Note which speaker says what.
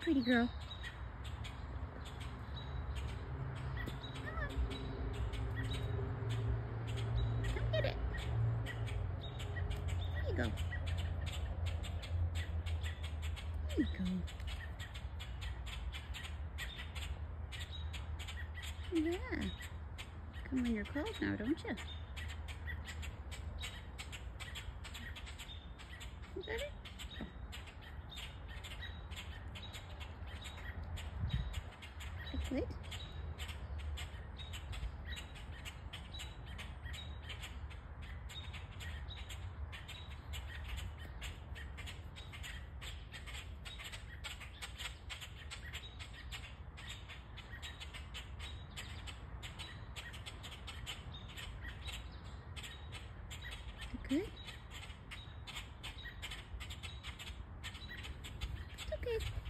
Speaker 1: pretty girl. Come get it. There you go. There you go. Yeah. Come on your clothes now, don't you? Is that it? That's it. Good. It's okay.